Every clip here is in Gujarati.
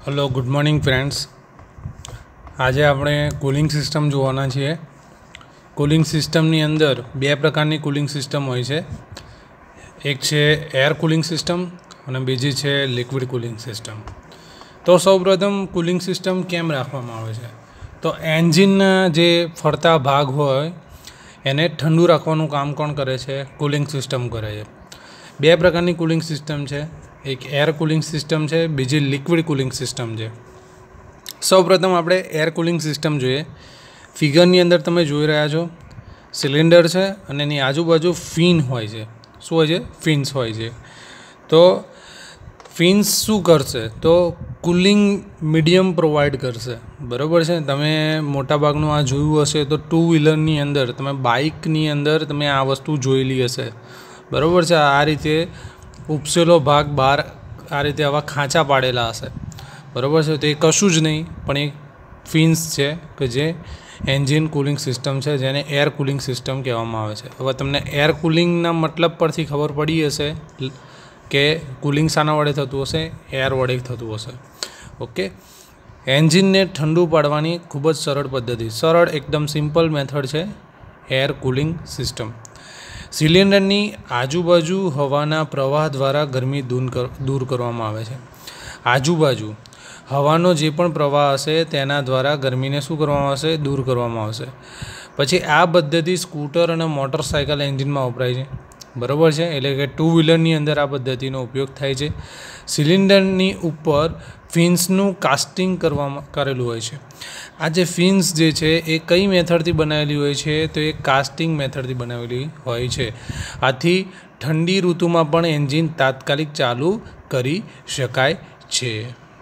Hello good morning friends. आज આપણે કુલિંગ સિસ્ટમ જોવાના છીએ। કુલિંગ સિસ્ટમની અંદર બે પ્રકારની કુલિંગ સિસ્ટમ હોય છે, એક છે એર કુલિંગ સિસ્ટમ અને બીજી છે લિક્વિડ કુલિંગ સિસ્ટમ। તો સૌપ્રથમ કુલિંગ સિસ્ટમ કેમ રાખવામાં આવે છે, તો એન્જિનના જે ફરતા ભાગ હોય એને ઠંડુ રાખવાનું કામ કોણ કરે છે? કુલિંગ સિસ્ટમ કરે છે। બે પ્રકારની કુલિંગ સિસ્ટમ છે, એક એર કુલિંગ સિસ્ટમ છે, બીજી લિક્વિડ કુલિંગ સિસ્ટમ છે। સૌપ્રથમ આપણે એર કુલિંગ સિસ્ટમ જોઈએ। ફિગરની અંદર તમે જોઈ રહ્યા છો સિલિન્ડર છે અને એની આજુબાજુ ફિન હોય છે। શું હોય છે? ફિન્સ હોય છે। તો ફિન્સ શું કરશે? તો કુલિંગ મીડિયમ પ્રોવાઈડ કરશે, બરાબર છે। તમે મોટાભાગનું આ જોયું હશે તો ટુ વ્હીલરની અંદર, તમે બાઇકની અંદર તમે આ વસ્તુ જોયેલી હશે, બરાબર છે। આ રીતે ઉપસેલો ભાગ બહાર આ રીતે આવા ખાંચા પાડેલા હશે, બરાબર છે। તો એ કશું જ નહીં પણ એક ફિન્સ છે કે જે એન્જિન કુલિંગ સિસ્ટમ છે, જેને એર કુલિંગ સિસ્ટમ કહેવામાં આવે છે। હવે તમને એર કુલિંગના મતલબ પરથી ખબર પડી હશે કે કુલિંગ શાના વડે થતું હશે? એર વડે થતું હશે। ઓકે, એન્જિનને ઠંડુ પાડવાની ખૂબ જ સરળ પદ્ધતિ, સરળ એકદમ સિમ્પલ મેથડ છે એર કુલિંગ સિસ્ટમ। સિલિન્ડરની આજુબાજુ હવાના પ્રવાહ દ્વારા ગરમી દૂર કરવામાં આવે છે। આજુબાજુ હવાનો જે પણ પ્રવાહ હશે તેના દ્વારા ગરમીને શું કરવામાં આવશે? દૂર કરવામાં આવશે। પછી આ પદ્ધતિ સ્કૂટર અને મોટરસાઇકલ એન્જિનમાં વપરાય છે, બરાબર છે। એટલે કે ટુ વ્હીલરની અંદર આ પદ્ધતિનો ઉપયોગ થાય છે। સિલિન્ડરની ઉપર ફિન્સનું કાસ્ટિંગ કરેલું હોય છે। આ જે ફિન્સ જે છે એ કઈ મેથડથી બનાવેલી હોય છે? તો એ કાસ્ટિંગ મેથડથી બનાવેલી હોય છે। આથી ઠંડી ઋતુમાં પણ એન્જિન તાત્કાલિક ચાલુ કરી શકાય છે।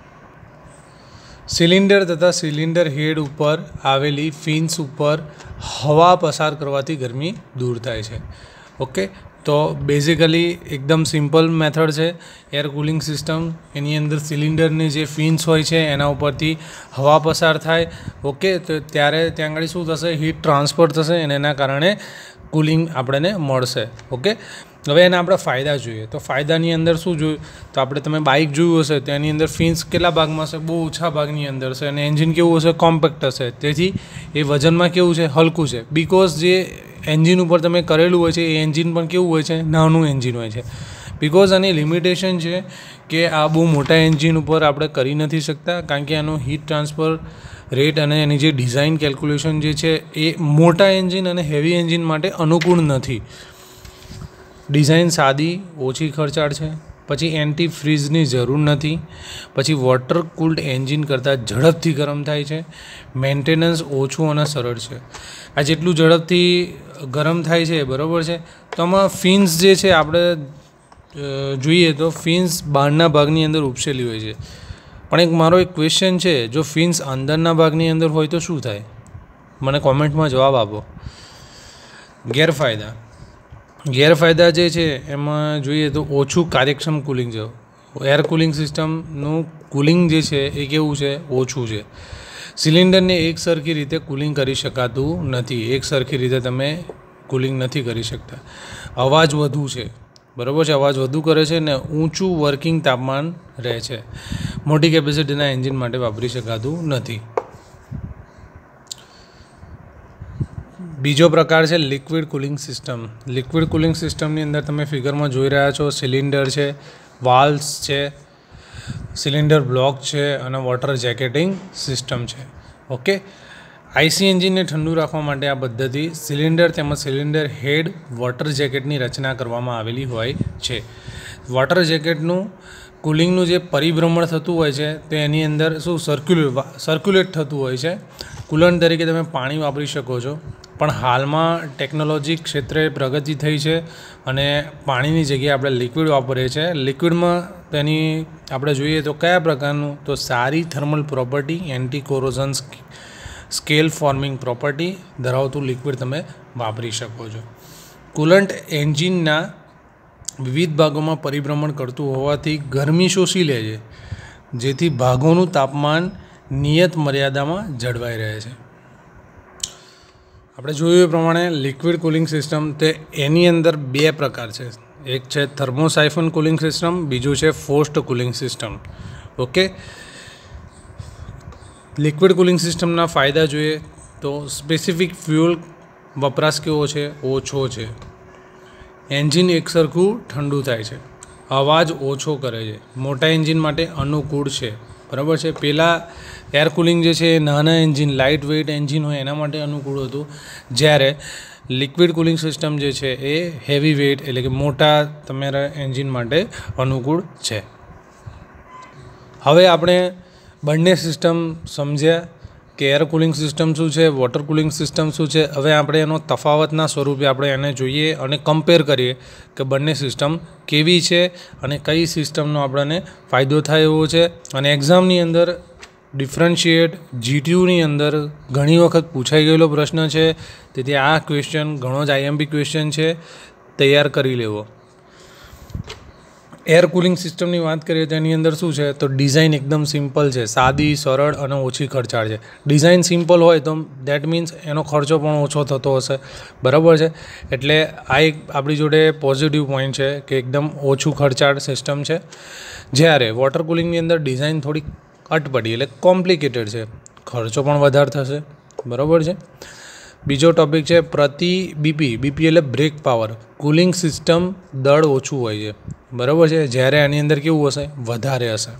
સિલિન્ડર તથા સિલિન્ડર હેડ ઉપર આવેલી ફિન્સ ઉપર હવા પસાર કરવાથી ગરમી દૂર થાય છે। ઓકે, તો બેઝિકલી એકદમ સિમ્પલ મેથડ છે એર કુલિંગ સિસ્ટમ। એની અંદર સિલિન્ડરની જે ફિન્સ હોય છે એના ઉપરથી હવા પસાર થાય, ઓકે, તો ત્યારે ત્યાં આગળ શું થશે? હીટ ટ્રાન્સફર થશે અને એના કારણે કુલિંગ આપણને મળશે। ઓકે, હવે એના આપણે ફાયદા જોઈએ। તો ફાયદાની અંદર શું જોયું? તો આપણે તમે બાઇક જોયું હશે તો એની અંદર ફિન્સ કેટલા ભાગમાં હશે? બહુ ઓછા ભાગની અંદર છે અને એન્જિન કેવું હશે? કોમ્પેક્ટ હશે। તેથી એ વજનમાં કેવું છે? હલકું છે। બિકોઝ જે એન્જિન ઉપર તમે કરેલું હોય છે એ એન્જિન પણ કેવું હોય છે? નાનું એન્જિન હોય છે। બિકોઝ આની લિમિટેશન છે કે આ બહુ મોટા એન્જિન ઉપર આપણે કરી નથી શકતા, કારણ કે આનું હીટ ટ્રાન્સફર રેટ અને એની જે ડિઝાઇન કેલ્ક્યુલેશન જે છે એ મોટા એન્જિન અને હેવી એન્જિન માટે અનુકૂળ નથી। ડિઝાઇન સાદી, ઓછી ખર્ચાળ છે। પછી એન્ટી ફ્રીઝની જરૂર નથી। પછી વોટર કૂલ્ડ એન્જિન કરતાં ઝડપથી ગરમ થાય છે। મેન્ટેનન્સ ઓછું અને સરળ છે। આ જેટલું ઝડપથી ગરમ થાય છે, બરાબર છે, તો આમાં ફિન્સ જે છે આપણે જોઈએ તો ફિન્સ બહારના ભાગની અંદર ઉપસેલી હોય છે। પણ મારો એક ક્વેશ્ચન છે, જો ફિન્સ અંદરના ભાગની અંદર હોય તો શું થાય? મને કોમેન્ટમાં જવાબ આપો। ગેરફાયદા જે છે એમાં જોઈએ તો ઓછું કાર્યક્ષમ કુલિંગ છે। એર કુલિંગ સિસ્ટમનું કુલિંગ જે છે એ કેવું છે? ઓછું છે। સિલિન્ડરને એક સરખી રીતે કુલિંગ કરી શકાતું નથી, એક સરખી રીતે તમે કુલિંગ નથી કરી શકતા। અવાજ વધુ છે, બરાબર છે, અવાજ વધુ કરે છે ને ઊંચું વર્કિંગ તાપમાન રહે છે। મોટી કેપેસિટીના એન્જિન માટે વાપરી શકાતું નથી। બીજો પ્રકાર છે liquid cooling system. Liquid cooling સિસ્ટમની અંદર તમે ફિગરમાં જોઈ રહ્યા છો સિલિન્ડર છે, વાલ્વ્સ છે, સિલિન્ડર બ્લોક છે અને વોટર જેકેટિંગ સિસ્ટમ છે। ઓકે, આઈસી એન્જિનને ઠંડુ રાખવા માટે આ પદ્ધતિ સિલિન્ડર તેમજ સિલિન્ડર હેડ વોટર જેકેટની રચના કરવામાં આવેલી હોય છે। વોટર જેકેટનું કુલિંગનું જે પરિભ્રમણ થતું હોય છે તો એની અંદર શું સર્ક્યુલેટ થતું હોય છે। કુલન્ટ તરીકે તમે પાણી વાપરી શકો છો, પણ હાલમાં ટેકનોલોજી ક્ષેત્રે પ્રગતિ થઈ છે અને પાણીની જગ્યાએ આપણે લિક્વિડ વાપરીએ છીએ। લિક્વિડમાં તેની આપણે જોઈએ તો કયા પ્રકારનું? તો સારી thermal property, anti corrosion scale forming property ધરાવતું લિક્વિડ તમે વાપરી શકો છો। કુલન્ટ એન્જિનના વિવિધ ભાગોમાં પરિભ્રમણ કરતું હોવાથી ગરમી શોષી લે છે, જેથી ભાગોનું તાપમાન નિયત મર્યાદામાં જળવાઈ રહે છે। આપણે જોયું એ પ્રમાણે લિક્વિડ કુલિંગ સિસ્ટમ તે એની અંદર બે પ્રકાર છે, એક છે થર્મોસાઇફન કુલિંગ સિસ્ટમ, બીજું છે forced cooling system. Okay, liquid cooling સિસ્ટમના ફાયદા જોઈએ તો સ્પેસિફિક ફ્યુઅલ વપરાશ કેવો છે? ઓછો છે. એન્જિન એકસરખું ઠંડુ થાય છે. અવાજ ઓછો કરે છે. મોટા એન્જિન માટે અનુકૂળ છે. બરાબર છે. પહેલાં એર કુલિંગ જે છે એ નાના એન્જિન, લાઇટ વેઇટ એન્જિન હોય એના માટે અનુકૂળ હતું, જ્યારે લિક્વિડ કુલિંગ સિસ્ટમ જે છે એ હેવી વેઇટ એટલે કે મોટા તમારા એન્જિન માટે અનુકૂળ છે. હવે આપણે બંને સિસ્ટમ સમજ્યા કે એર કુલિંગ સિસ્ટમ શું છે, વોટર કુલિંગ સિસ્ટમ શું છે. હવે આપણે એનો તફાવતના સ્વરૂપે આપણે એને જોઈએ અને કમ્પેર કરીએ કે બંને સિસ્ટમ કેવી છે અને કઈ સિસ્ટમનો આપણને ફાયદો થાય એવો છે. અને એક્ઝામની અંદર ડિફરન્શિએટ જીટીયુની અંદર ઘણી વખત પૂછાઈ ગયેલો પ્રશ્ન છે, તેથી આ ક્વેશ્ચન ઘણો જ આઈએમપી ક્વેશ્ચન છે, તૈયાર કરી લેવો. એર કુલિંગ સિસ્ટમની વાત કરીએ તો એની અંદર શું છે તો ડિઝાઇન એકદમ સિમ્પલ છે, સાદી, સરળ અને ઓછી ખર્ચાળ છે. ડિઝાઇન સિમ્પલ હોય તો દેટ મીન્સ એનો ખર્ચો પણ ઓછો થતો હશે. બરાબર છે. એટલે આ એક આપણી જોડે પોઝિટિવ પોઈન્ટ છે કે એકદમ ઓછું ખર્ચાળ સિસ્ટમ છે. જ્યારે વોટર કુલિંગની અંદર ડિઝાઇન થોડી અટપટી એટલે કોમ્પ્લિકેટેડ છે, ખર્ચો પણ વધારે થશે. બરાબર છે. બીજો ટોપિક છે પ્રતિ બીપી એટલે બ્રેક પાવર. કુલિંગ સિસ્ટમ દળ ઓછું હોય છે. બરાબર છે. જ્યારે આની અંદર કેવું હશે? વધારે હશે.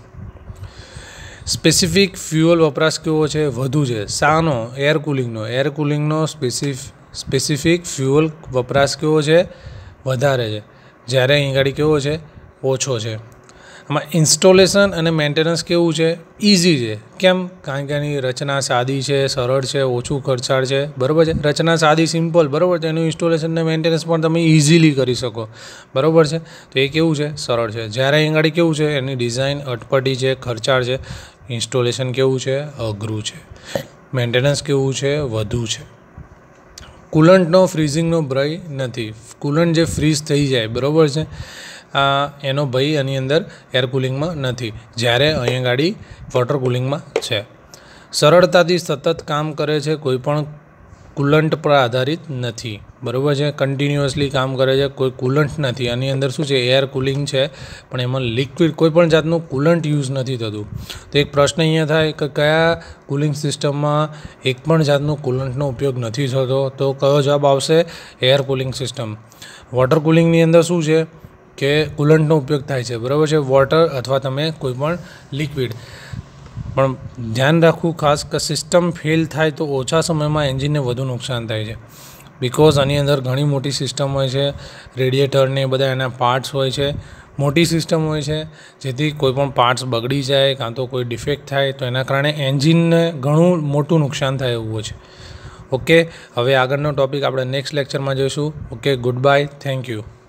સ્પેસિફિક ફ્યુઅલ વપરાશ કેવો છે? વધુ છે. શાનો? એર કુલિંગનો સ્પેસિફિક ફ્યુઅલ વપરાશ કેવો છે? વધારે છે. જ્યારે અહીં ગાડી કેવો છે? ઓછો છે. આમાં ઇન્સ્ટોલેશન અને મેન્ટેનન્સ કેવું છે? ઇઝી છે. કેમ? કારણ કે એની રચના સાદી છે, સરળ છે, ઓછું ખર્ચાળ છે. બરાબર છે. રચના સાદી, સિમ્પલ. બરાબર છે. એનું ઇન્સ્ટોલેશન અને મેન્ટેનન્સ પણ તમે ઇઝીલી કરી શકો. બરાબર છે. તો એ કેવું છે? સરળ છે. જ્યારે અહીં ગાડી કેવું છે? એની ડિઝાઇન અટપટી છે, ખર્ચાળ છે. ઇન્સ્ટોલેશન કેવું છે? અઘરું છે. મેન્ટેનન્સ કેવું છે? વધુ છે. કુલન્ટનો ફ્રીઝિંગનો ભય નથી. કુલન્ટ જે ફ્રીઝ થઈ જાય, બરાબર છે, એનો ભય આની અંદર એર કુલિંગમાં નથી, જ્યારે અહીંયા ગાડી વોટર કુલિંગમાં છે. સરળતાથી સતત કામ કરે છે, કોઈ પણ કુલન્ટ પર આધારિત નથી. બરાબર છે. કન્ટિન્યુઅસલી કામ કરે છે, કોઈ કુલન્ટ નથી. આની અંદર શું છે? એર કુલિંગ છે, પણ એમાં લિક્વિડ કોઈ પણ જાતનું કુલન્ટ યુઝ નથી થતું. તો એક પ્રશ્ન અહીંયા થાય કે કયા કુલિંગ સિસ્ટમમાં એક પણ જાતનું કુલન્ટનો ઉપયોગ નથી થતો? તો કયો જવાબ આવશે? Air cooling system. વોટર કુલિંગની અંદર શું છે કે કુલન્ટનો ઉપયોગ થાય છે. બરાબર છે. વોટર અથવા તમે કોઈ પણ લિક્વિડ. પણ ધ્યાન રાખવું ખાસ કે સિસ્ટમ ફેલ થાય તો ઓછા સમયમાં એન્જિનને વધુ નુકસાન થાય છે. બિકોઝ આની અંદર ઘણી મોટી સિસ્ટમ હોય છે, રેડિએટરને બધા એના પાર્ટ્સ હોય છે, મોટી સિસ્ટમ હોય છે, જેથી કોઈ પણ પાર્ટ્સ બગડી જાય કાં તો કોઈ ડિફેક્ટ થાય તો એના કારણે એન્જિનને ઘણું મોટું નુકસાન થાય એવું છે. ઓકે, હવે આગળનો ટૉપિક આપણે નેક્સ્ટ લેક્ચરમાં જોઈશું. Okay, good bye, thank you.